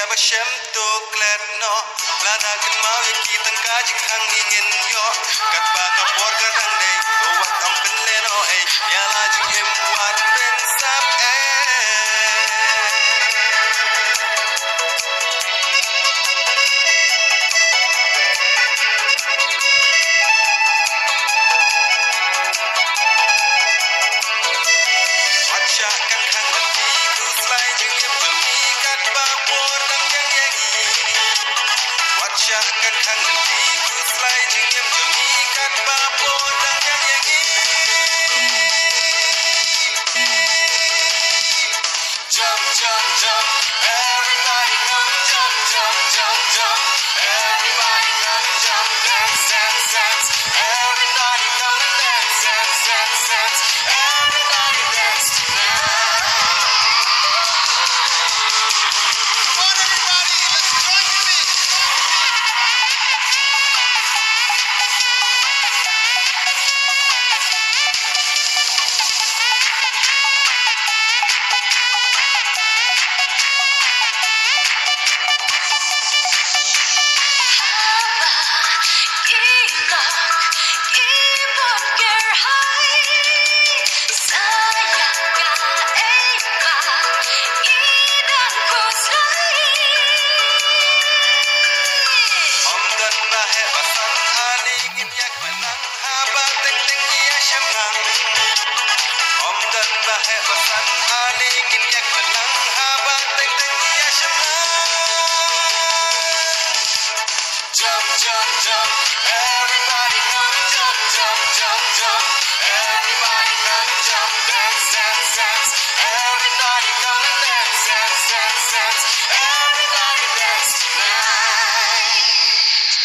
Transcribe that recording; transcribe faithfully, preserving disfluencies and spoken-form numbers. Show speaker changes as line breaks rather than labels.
shem to klet no la da kan mau ye ki tang ka ji khang ni ngin yo kat ba ka por ka dang dei o wat am pen le no ei ya la ji em wan ben sap e Wacha kan khang kan ti ku slai jing em to mi kat ba por dang yang yang Wacha kan khang kan ti ku slai jing em to mi kat ba por dang yang yang Jump, jump, jump, everybody come jump, jump, jump, jump. Everybody come jump, dance, dance, dance. Everybody come dance, dance, dance, dance. Everybody dance tonight. Come on, everybody, let's join the beat. Om dan bahe basan ani ngin yak menang haba teng teng ia syamang Om dan bahe basan ani ngin yak menang haba teng teng ia syamang Jump jump jump everybody